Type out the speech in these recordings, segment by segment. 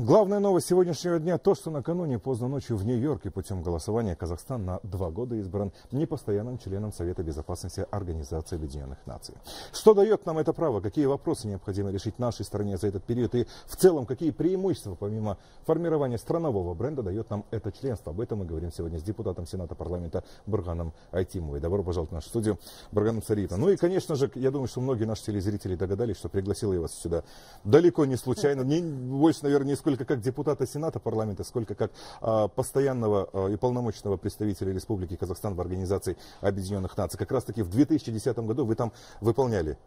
Главная новость сегодняшнего дня – то, что накануне поздно ночью в Нью-Йорке путем голосования Казахстан на 2 года избран непостоянным членом Совета Безопасности Организации Объединенных Наций. Что дает нам это право? Какие вопросы необходимо решить нашей стране за этот период? И в целом, какие преимущества, помимо формирования странового бренда, дает нам это членство? Об этом мы говорим сегодня с депутатом Сената парламента Бурганом Айтимовой. Добро пожаловать в нашу студию, Бурган Царитовна. Ну и, конечно же, я думаю, что многие наши телезрители догадались, что пригласил я вас сюда далеко не случайно. Не больше, наверное, не сколько как депутата Сената парламента, сколько как постоянного и полномочного представителя Республики Казахстан в Организации Объединенных Наций. Как раз таки в 2010 году вы там выполняли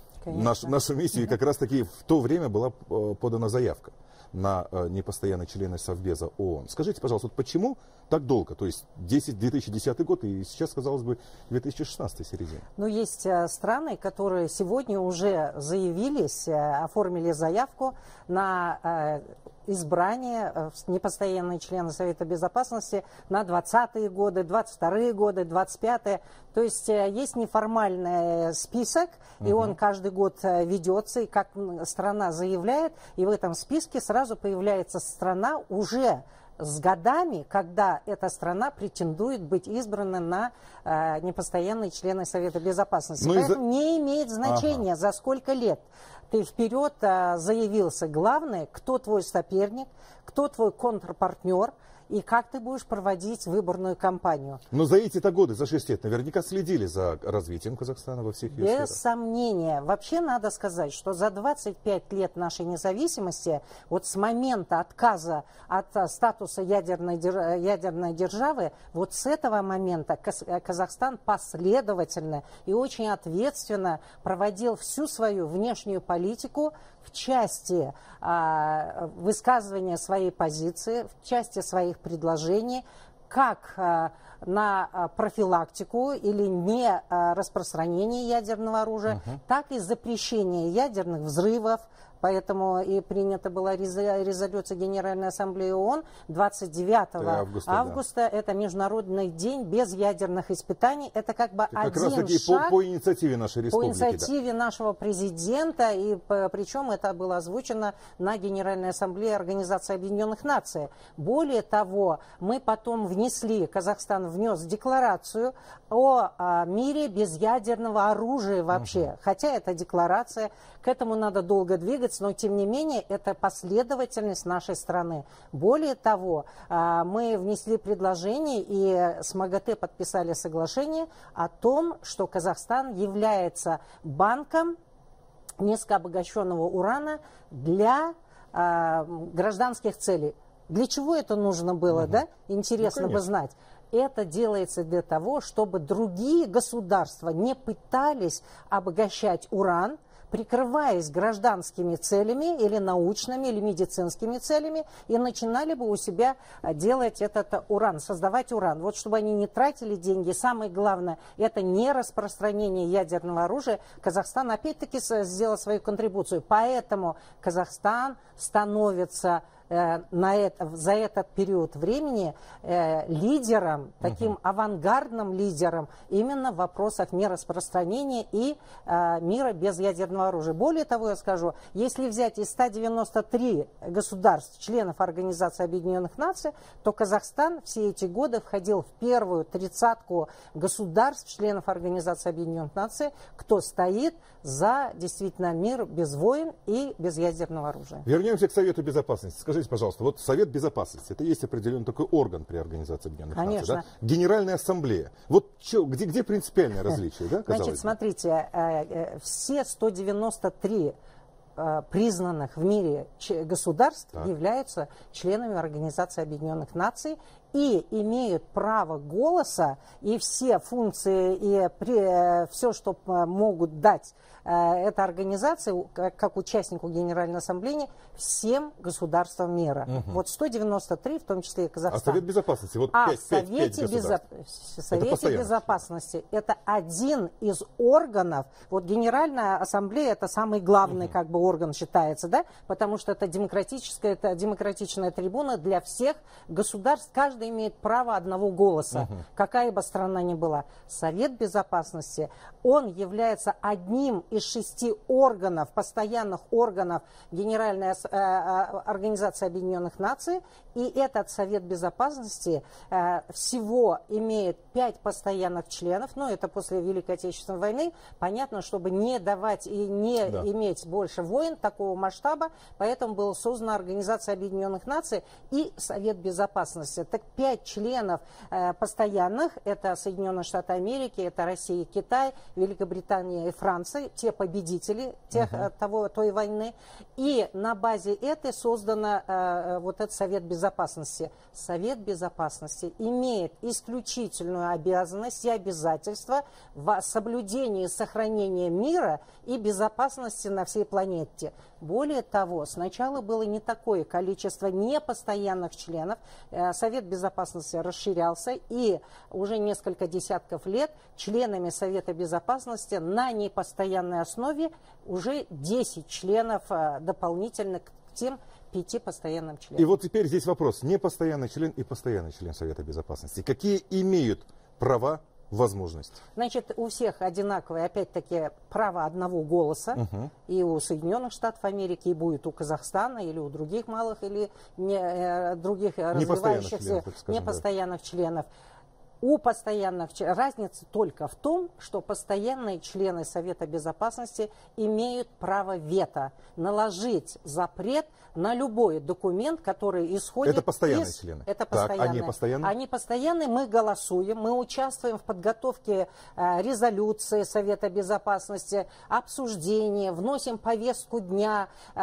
нашу миссию, и как раз таки в то время была подана заявка на непостоянные члены Совбеза ООН. Скажите, пожалуйста, вот почему так долго? То есть 2010 год и сейчас, казалось бы, 2016 середина. Ну, есть страны, которые сегодня уже заявились, оформили заявку на избрание непостоянные члены Совета Безопасности на 20-е годы, 22-е годы, 25-е. То есть есть неформальный список, и он каждый год ведется, и как страна заявляет, и в этом списке сразу появляется страна уже с годами, когда эта страна претендует быть избрана на непостоянные члены Совета Безопасности. Поэтому не имеет значения, за сколько лет ты вперед заявился. Главное, кто твой соперник, кто твой контрпартнер, и как ты будешь проводить выборную кампанию. Но за эти-то годы, за 6 лет, наверняка следили за развитием Казахстана во всех ее сферах. Без сомнения. Вообще надо сказать, что за 25 лет нашей независимости, вот с момента отказа от статуса ядерной державы, вот с этого момента Казахстан последовательно и очень ответственно проводил всю свою внешнюю политику в части высказывания своей позиции, в части своих предложений, как на профилактику или не распространение ядерного оружия, так и запрещение ядерных взрывов. Поэтому и принята была резолюция Генеральной Ассамблеи ООН 29 августа. Это Международный день без ядерных испытаний. Это как бы как один раз шаг по инициативе нашей республики. По инициативе нашего президента. И причем это было озвучено на Генеральной Ассамблее Организации Объединенных Наций. Более того, мы потом внесли, Казахстан внес декларацию о мире без ядерного оружия вообще. Хотя это декларация, к этому надо долго двигаться, но тем не менее это последовательность нашей страны. Более того, мы внесли предложение и с МАГАТЭ подписали соглашение о том, что Казахстан является банком низкообогащенного урана для гражданских целей. Для чего это нужно было, да? Интересно бы знать. Это делается для того, чтобы другие государства не пытались обогащать уран, прикрываясь гражданскими целями или научными, или медицинскими целями, и начинали бы у себя делать этот уран, создавать уран. Вот чтобы они не тратили деньги. Самое главное, это не распространение ядерного оружия. Казахстан опять-таки сделал свою контрибуцию. Поэтому Казахстан становится за этот период времени лидером, таким авангардным лидером именно в вопросах нераспространения и мира без ядерного оружия. Более того, я скажу, если взять из 193 государств, членов Организации Объединенных Наций, то Казахстан все эти годы входил в первую тридцатку государств, членов Организации Объединенных Наций, кто стоит за действительно мир без войн и без ядерного оружия. Вернемся к Совету Безопасности. Скажите, пожалуйста, вот Совет Безопасности, это есть определенный такой орган при Организации Объединенных Наций, да? Генеральная Ассамблея. Вот где принципиальное различие, да, казалось бы? Значит, смотрите, все 193 признанных в мире государств являются членами Организации Объединенных Наций и имеют право голоса, и все функции, и все, что могут дать эта организация, как участнику Генеральной Ассамблеи, всем государствам мира. Вот 193, в том числе и Казахстан. А Совет Безопасности? Вот Совете Безопасности это один из органов. Вот Генеральная Ассамблея это самый главный как бы орган считается, да? Потому что это демократическая, это демократичная трибуна для всех государств. Каждый каждый имеет право одного голоса, какая бы страна ни была. Совет Безопасности, он является одним из 6 органов, постоянных органов Генеральной организации Объединенных Наций, и этот Совет Безопасности всего имеет 5 постоянных членов, но это после Великой Отечественной войны, понятно, чтобы не давать и не иметь больше войн такого масштаба, поэтому была создана Организация Объединенных Наций и Совет Безопасности. Так 5 членов постоянных, это Соединенные Штаты Америки, это Россия, Китай, Великобритания и Франция, те победители той войны, и на базе этой создана вот этот Совет Безопасности. Совет Безопасности имеет исключительную обязанность и обязательство в соблюдении и сохранении мира и безопасности на всей планете. Более того, сначала было не такое количество непостоянных членов. Совет Безопасности расширялся, и уже несколько десятков лет членами Совета Безопасности на непостоянной основе уже 10 членов дополнительно к тем 5 постоянным членам. И вот теперь здесь вопрос. Непостоянный член и постоянный член Совета Безопасности. Какие имеют права, возможности? Значит, у всех одинаковые, опять-таки, право одного голоса. И у Соединенных Штатов Америки, и будет у Казахстана, или у других малых, или других развивающихся непостоянных членов. У постоянных разница только в том, что постоянные члены Совета Безопасности имеют право вето, наложить запрет на любой документ, который исходит из... Это постоянные члены. Это постоянные. Так, они постоянные? Они постоянные, мы голосуем, мы участвуем в подготовке резолюции Совета Безопасности, обсуждения, вносим повестку дня,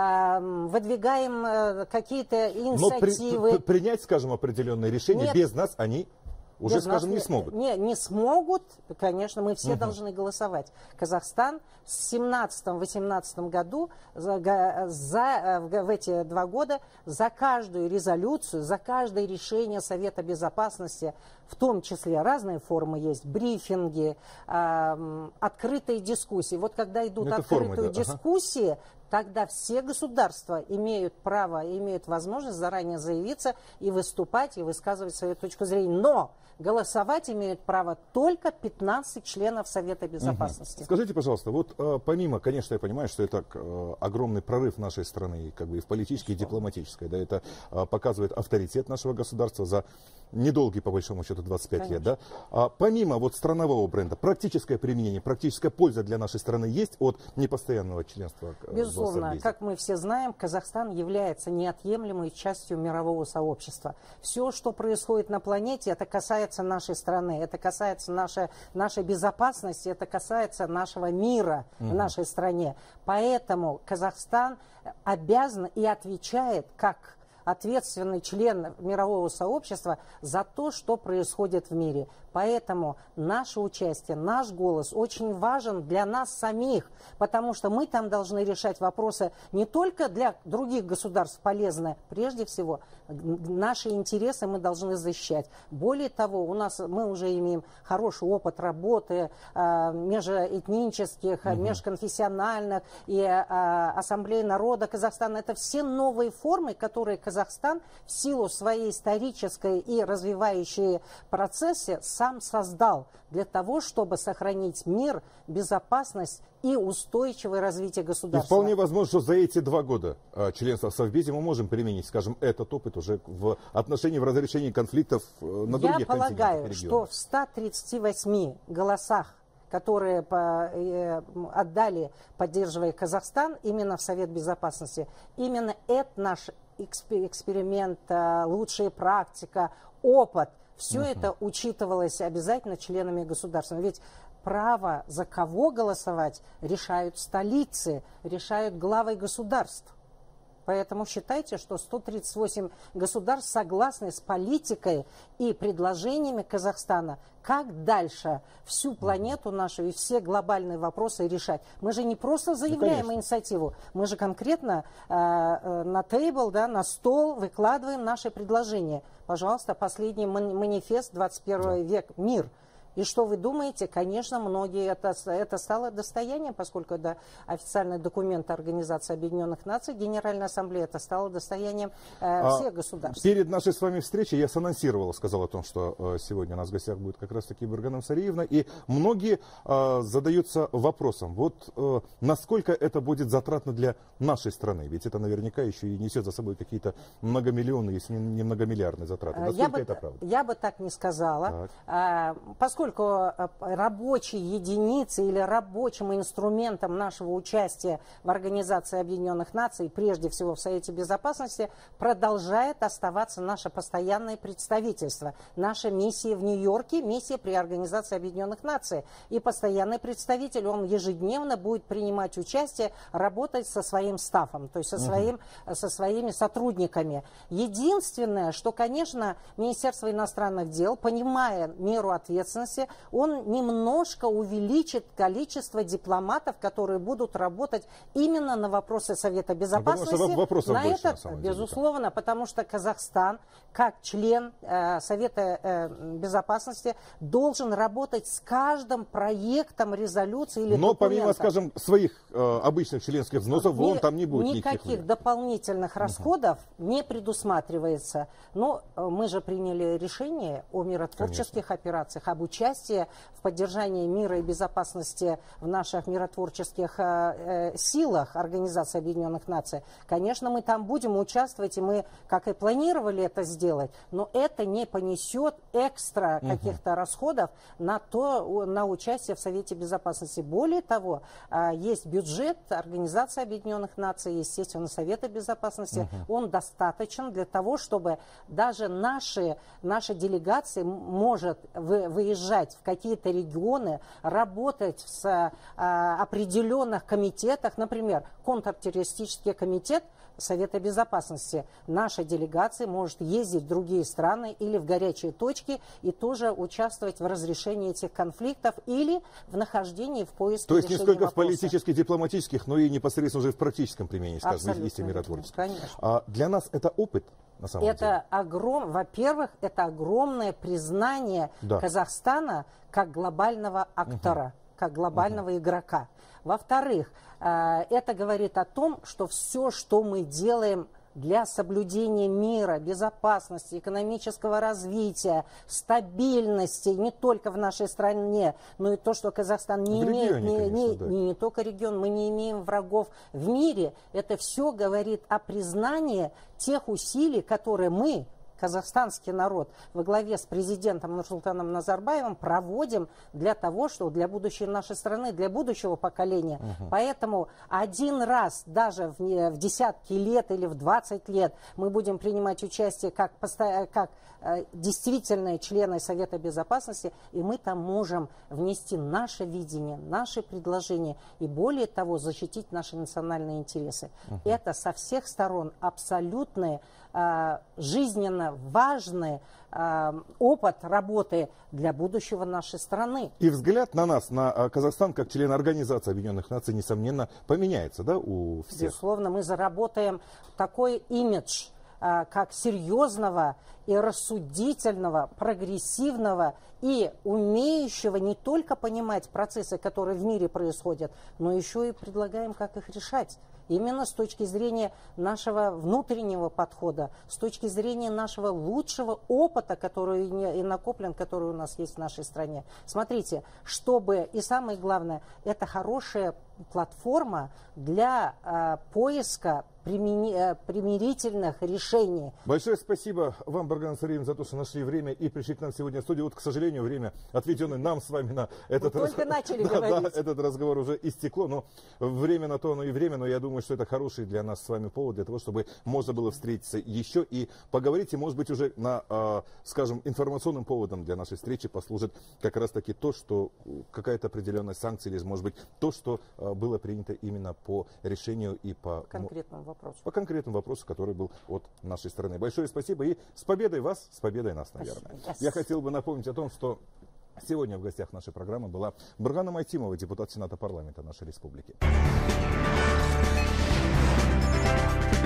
выдвигаем какие-то инициативы. Но принять, скажем, определенные решения без нас они... Уже, скажем, не смогут. Не смогут, конечно, мы все должны голосовать. Казахстан в 2017-2018 году, в эти 2 года, за каждую резолюцию, за каждое решение Совета Безопасности, в том числе разные формы есть, брифинги, открытые дискуссии. Вот когда идут открытые дискуссии, тогда все государства имеют право, имеют возможность заранее заявиться и выступать, и высказывать свою точку зрения. Но голосовать имеют право только 15 членов Совета Безопасности. Скажите, пожалуйста, вот помимо, конечно, я понимаю, что это огромный прорыв нашей страны, как бы и в политической, и дипломатической, да, это показывает авторитет нашего государства за недолгий, по большому счету, 25 лет, да. Помимо вот странового бренда, практическое применение, практическая польза для нашей страны есть от непостоянного членства? Безусловно, как мы все знаем, Казахстан является неотъемлемой частью мирового сообщества. Все, что происходит на планете, это касается нашей страны, это касается нашей безопасности, это касается нашего мира в нашей стране. Поэтому Казахстан обязан и отвечает как ответственный член мирового сообщества за то, что происходит в мире. Поэтому наше участие, наш голос очень важен для нас самих, потому что мы там должны решать вопросы не только для других государств полезные, прежде всего наши интересы мы должны защищать. Более того, мы уже имеем хороший опыт работы межэтнических, межконфессиональных и ассамблей народа Казахстана. Это все новые формы, которые Казахстан в силу своей исторической и развивающей процессе сам создал для того, чтобы сохранить мир, безопасность и устойчивое развитие государства. И вполне возможно, что за эти 2 года членства в Совбезе мы можем применить, скажем, этот опыт уже в отношении, в разрешении конфликтов на других континентах. Я полагаю, что в 138 голосах, которые отдали, поддерживая Казахстан, именно в Совет Безопасности, именно это наш эксперимент, лучшая практика, опыт, все это учитывалось обязательно членами государства. Ведь право, за кого голосовать, решают столицы, решают главы государств. Поэтому считайте, что 138 государств согласны с политикой и предложениями Казахстана, как дальше всю планету нашу и все глобальные вопросы решать. Мы же не просто заявляем инициативу, мы же конкретно на тейбл, да, на стол выкладываем наши предложения. Пожалуйста, последний манифест 21 век «Мир». И что вы думаете? Конечно, многие это стало достоянием, поскольку это официальный документ Организации Объединенных Наций, Генеральная Ассамблея, это стало достоянием всех государств. Перед нашей с вами встречей я санонсировал, сказал о том, что сегодня у нас в гостях будет как раз таки Бурган Амсариевна, и многие задаются вопросом, вот насколько это будет затратно для нашей страны, ведь это наверняка еще и несет за собой какие-то многомиллионные, если не многомиллиардные затраты. Насколько это правда? Я бы так не сказала, поскольку рабочей единицей или рабочим инструментом нашего участия в Организации Объединенных Наций, прежде всего в Совете Безопасности, продолжает оставаться наше постоянное представительство, наша миссия в Нью-Йорке, миссия при Организации Объединенных Наций. И постоянный представитель, он ежедневно будет принимать участие, работать со своим стафом, то есть со своими сотрудниками. Единственное, что, конечно, Министерство иностранных дел, понимая меру ответственности, он немножко увеличит количество дипломатов, которые будут работать именно на вопросы Совета Безопасности. На это, безусловно, потому что Казахстан, как член Совета Безопасности, должен работать с каждым проектом резолюции или документа. Но помимо, скажем, своих обычных членских взносов, вон там не будет никаких дополнительных расходов не предусматривается. Но мы же приняли решение о миротворческих операциях, об участии в поддержании мира и безопасности в наших миротворческих силах Организации Объединенных Наций. Конечно, мы там будем участвовать, и мы, как и планировали это сделать, но это не понесет экстра каких-то расходов на участие в Совете Безопасности. Более того, есть бюджет Организации Объединенных Наций, естественно, Совета Безопасности. Он достаточен для того, чтобы даже наша делегация может выезжать в какие-то регионы, работать в определенных комитетах, например, контртеррористический комитет Совета Безопасности. Наша делегация может ездить в другие страны или в горячие точки и тоже участвовать в разрешении этих конфликтов или в нахождении в поиске решения. То есть не столько вопроса. В политических, дипломатических, но и непосредственно уже в практическом применении, скажем, если миротворческом. Конечно. Для нас это опыт, на самом деле? Во-первых, это огромное признание Казахстана как глобального актора, как глобального игрока. Во-вторых, это говорит о том, что все, что мы делаем для соблюдения мира, безопасности, экономического развития, стабильности не только в нашей стране, но и то, что Казахстан не имеет, не только регион, мы не имеем врагов в мире, это все говорит о признании тех усилий, которые мы, казахстанский народ, во главе с президентом Нурсултаном Назарбаевым проводим для того, что для будущей нашей страны, для будущего поколения. Поэтому один раз, даже в десятки лет или в 20 лет, мы будем принимать участие как действительные члены Совета Безопасности, и мы там можем внести наше видение, наши предложения, и более того, защитить наши национальные интересы. Это со всех сторон абсолютные жизненно важный опыт работы для будущего нашей страны. И взгляд на нас, на Казахстан, как член Организации Объединенных Наций, несомненно, поменяется, да, у всех? Безусловно, мы заработаем такой имидж, как серьезного и рассудительного, прогрессивного и умеющего не только понимать процессы, которые в мире происходят, но еще и предлагаем, как их решать. Именно с точки зрения нашего внутреннего подхода, с точки зрения нашего лучшего опыта, который и накоплен, который у нас есть в нашей стране. Смотрите, чтобы, и самое главное, это хорошая платформа для поиска примирительных решений. Большое спасибо вам, Бурган Амсариевна, за то, что нашли время и пришли к нам сегодня в студию. Вот, к сожалению, время, отведенное нам с вами на этот этот разговор, уже истекло. Но время на то, оно и время. Но я думаю, что это хороший для нас с вами повод, для того, чтобы можно было встретиться еще и поговорить. И, может быть, уже на, скажем, информационным поводом для нашей встречи послужит как раз-таки то, что какая-то определенная санкция, или, может быть, то, что было принято именно по решению и по конкретному вопросу. По конкретному вопросу, который был от нашей страны. Большое спасибо и с победой вас, с победой нас, наверное. Я хотел бы напомнить о том, что сегодня в гостях нашей программы была Бурган Майтимова, депутат Сената парламента нашей республики.